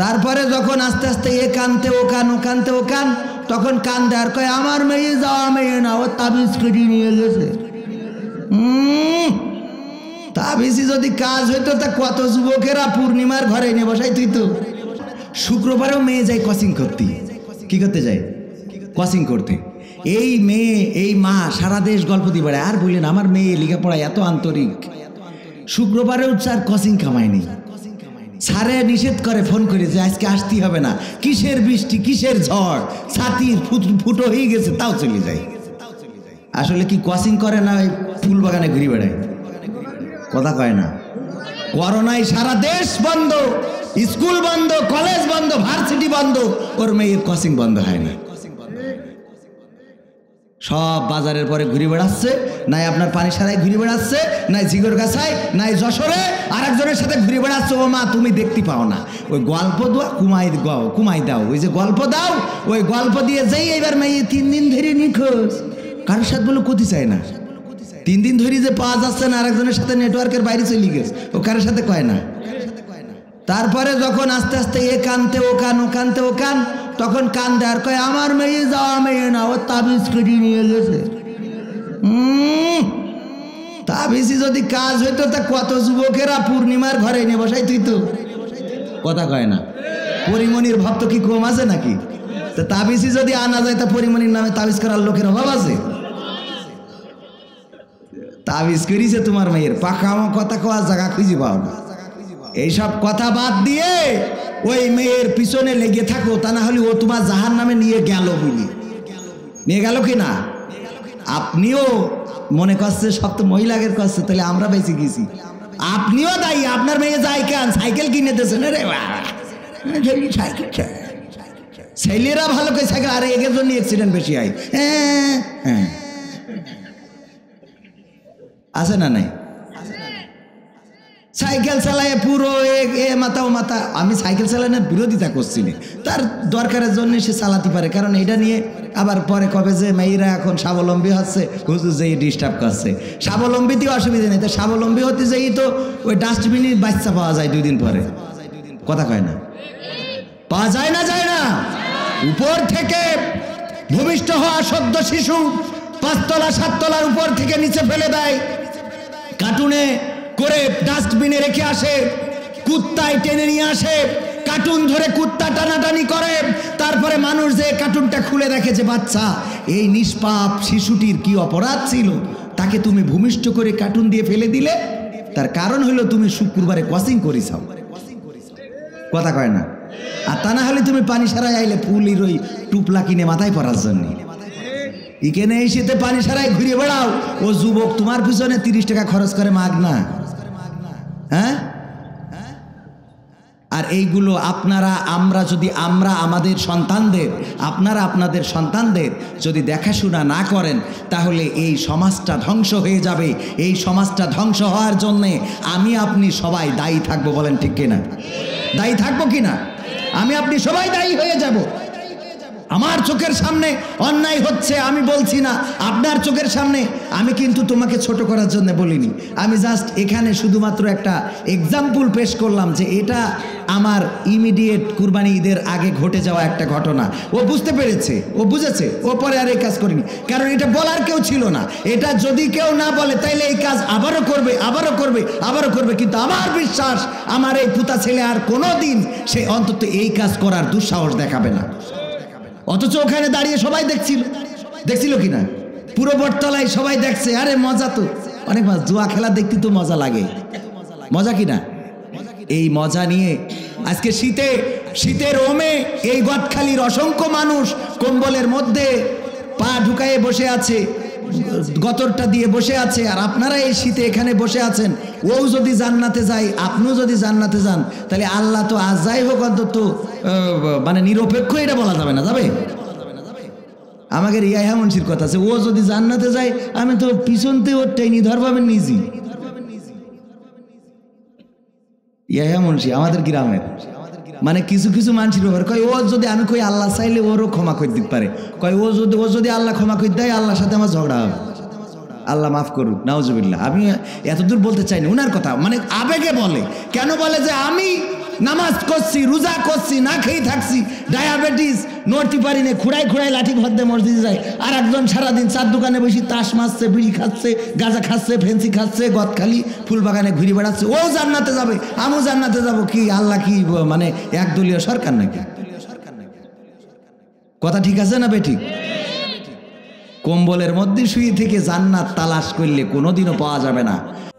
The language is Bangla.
তারপরে যখন আস্তে আস্তে এ কানতে ও কান ও কানতে ও কান, তখন কান দেয়ার কয় আমার মেয়ে যাওয়া মেয়ে না, ও তাবিজ কেটে নিয়ে গেছে। তাবিজই যদি কাজ হইতো তা কত যুবকেরা পূর্ণিমার ঘরে এনে বসাই তুই তো। শুক্রবারেও মেয়ে যায় কোচিং করতে। কি করতে যায়? কোচিং করতে। এই মেয়ে এই মা সারা দেশ গল্প দিয়ে বেড়ায়, আর বললেন আমার মেয়ে লেখাপড়ায় এত আন্তরিক, শুক্রবারেও স্যার কোচিং কামায়নি। স্যারে নিষেধ করে ফোন করে যে আজকে আসতেই হবে না, কিসের বৃষ্টি কিসের ঝড়, ছাতির ফুটো হয়ে গেছে, তাও চলে যায়। আসলে কি কোচিং করে না ওই ফুল বাগানে ঘুরে বেড়ায়? কথা কয় না। করোনায় সারা দেশ বন্ধ, স্কুল বন্ধ, কলেজ বন্ধ, ভার্সিটি বন্ধ, ওর মেয়ের কোচিং বন্ধ হয় না। সব বাজারের পরে ঘুরে বেড়াচ্ছে, নাই আপনার পানি সারায় ঘুরে বেড়াচ্ছে, নাই জিগর গাছায়, নাই যশোরে আর একজনের সাথে ঘুরে বেড়াচ্ছে। ও মা তুমি দেখতে পাও না, ওই গল্প দোয়া কুমাই দাও, ওই যে গল্প দাও, ওই গল্প দিয়ে যেই এবার মেয়ে 3 দিন ধরে নিখোঁজ। কারোর সাথে বলে ক্ষতি চায় না, 3 দিন ধরে যে পাওয়া যাচ্ছে না, আরেকজনের সাথে নেটওয়ার্কের বাইরে চলে গেছে, ও কারোর সাথে কয় না। তারপরে যখন আস্তে আস্তে এ কানতে ও কান ও কানতে ও কান, তখন কান দেয়ার কয় আমার মেয়ে যাওয়া মেয়ে না, ও তাবিজ কেটে নিয়ে গেছে। তাবিজই যদি কাজ হইতো তা কত যুবকেরা পূর্ণিমার ঘরে এনে বসাই তুই তো। কথা কয় না। পরিমণির ভক্ত কি কম আছে নাকি? তো তাবিজই যদি আনা যায় তা পরিমণির নামে তাবিজ করার লোকের অভাব আছে? তাবিজ করিছে তোমার মেয়ের, পাকামো কথা কোয়ার জায়গা খুঁজে পাও না। এইসব কথা বাদ দিয়ে ওই মেয়ের পিছনে লেগে থাকো, তা না হলে ও তোমার জাহান নামে নিয়ে গেল। বুঝলি নিয়ে গেল কি না? আপনিও মনে করছে সব তো মহিলাদের করছে, তাহলে আমরা বেঁচে গেছি। আপনিও দায়ী, আপনার মেয়ে যায় কেন? সাইকেল কিনে দিয়েছেন রে বাবা, ছেলেরা ভালো করে সাইকেল, আরে এর জন্য অ্যাক্সিডেন্ট বেশি হয়। হ্যাঁ আছে না নাই? সাইকেল চালায় পুরো এ মাথা ও মাথা। আমি সাইকেল চালানোর বিরোধিতা করছি না, তার দরকারের জন্য সে চালাতে পারে, কারণ এটা নিয়ে আবার পরে কবে যে মেয়েরা এখন স্বাবলম্বী হচ্ছে, হুজুর যে ডিস্টার্ব করছে। স্বাবলম্বীতে অসুবিধা নেই, তো স্বাবলম্বী হতে যেই তো ওই ডাস্টবিনের বাচ্চা পাওয়া যায় 2 দিন পরে। কথা কয় না? পাওয়া যায় না? যায় না? উপর থেকে ভূমিষ্ঠ হওয়া সদ্য শিশু 5 তলা 7 তলার উপর থেকে নিচে ফেলে দেয়, কার্টুনে করে ডাস্টবিনে রেখে আসে, কুত্তায় টেনে নিয়ে আসে, কার্টুন ধরে কুত্তা টানাটানি করে, তারপরে মানুষ যে কার্টুনটা খুলে দেখে যে বাচ্চা, এই নিষ্পাপ শিশুটির কি অপরাধ ছিল, তাকে তুমি ভূমিষ্ঠ করে কার্টুন দিয়ে ফেলে দিলে। তার কারণ হলো তুমি শুক্রবারে কোচিং করিছাও। কথা কয় না? আর তা না হলে তুমি পানি সারায় আইলে ফুলের ওই টুপলা কিনে মাথায় পরার জন্য, এখানে এই শীতে পানি সারায় ঘুরে বেড়াও। ও যুবক তোমার পিছনে 30 টাকা খরচ করে মাগ না। হ্যাঁ, আর এইগুলো আমরা আমাদের সন্তানদের, আপনারা আপনাদের সন্তানদের যদি দেখাশোনা না করেন, তাহলে এই সমাজটা ধ্বংস হয়ে যাবে। এই সমাজটা ধ্বংস হওয়ার জন্যে আমি আপনি সবাই দায়ী থাকবো। বলেন ঠিক কিনা? দায়ী থাকবো কিনা? আমি আপনি সবাই দায়ী হয়ে যাব। আমার চোখের সামনে অন্যায় হচ্ছে, আমি বলছি না আপনার চোখের সামনে। আমি কিন্তু তোমাকে ছোট করার জন্য বলিনি, আমি জাস্ট এখানে শুধুমাত্র একটা এক্সাম্পল পেশ করলাম যে এটা আমার ইমিডিয়েট কুরবানি ঈদের আগে ঘটে যাওয়া একটা ঘটনা। ও বুঝতে পেরেছে, ও বুঝেছে, ও পরে আর এই কাজ করেনি, কারণ এটা বলার কেউ ছিল না। এটা যদি কেউ না বলে তাইলে এই কাজ আবারও করবে, আবারও করবে, আবারও করবে। কিন্তু আমার বিশ্বাস, আমার এই পুতা ছেলে আর কোনোদিন সে অন্তত এই কাজ করার দুঃসাহস দেখাবে না। অথচ ওখানে দাঁড়িয়ে সবাই দেখছিল কিনা? পুরো বটতলায় সবাই দেখছে। আরে মজা তো অনেক, জুয়া খেলা দেখতে তো মজা লাগে, মজা কিনা? এই মজা নিয়ে আজকে শীতের ওমে এই গদখালির অসংখ্য মানুষ কম্বলের মধ্যে পা ঢুকায়ে বসে আছে, গতরটা দিয়ে বসে আছে, আর আপনারা এই শীতে এখানে বসে আছেন। ও যদি জান্নাতে যায়, আপনিও যদি জান্নাতে যান, তাহলে আল্লাহ তো আজ যাই হোক অন্তত মানে নিরপেক্ষ, এটা বলা যাবে না, যাবে? আমাদের ইয়াহা মুন্সির কথা আছে, ও যদি জান্নাতে যায়, আমি তো পিছনতে ওর টেনি ধরবাবেন নিজে। ইয়াহা মুন্সি আমাদের গ্রামের, মানে কিছু কিছু মানুষের ব্যাপার কয়, ও যদি আমি কই আল্লাহ চাইলে ওরও ক্ষমা করে দিতে পারে। কয় ও যদি আল্লাহ ক্ষমা করে দেয়, আল্লাহর সাথে আমার ঝগড়া হবে, আল্লাহ মাফ করুক, নাউজুবিল্লাহ। আমি এতদূর বলতে চাইনি, ওনার কথা মানে আবেগে বলে। কেন বলে? যে আমি নামাজ করছি, রোজা করছি, না খেয়ে থাকছি, ডায়াবেটিস, নড়তে পারি না, খুঁড়াই খুঁড়াই লাঠি ভদ্রে মসজিদে যায়। আর একজন সারাদিন চার দোকানে বসে তাস মারছে, বিড়ি খাচ্ছে, গাঁজা খাচ্ছে, ফেন্সি খাচ্ছে, গদখালি ফুলবাগানে ঘুরে বেড়াচ্ছে। ও জান্নাতে যাবে, আমিও জান্নাতে যাব। কি আল্লাহ কি মানে একদলীয় সরকার নাকি? কথা ঠিক আছে না বেঠিক? কম্বলের মধ্যে শুয়ে থেকে জান্নাত তালাশ করলে কোনোদিনও পাওয়া যাবে না।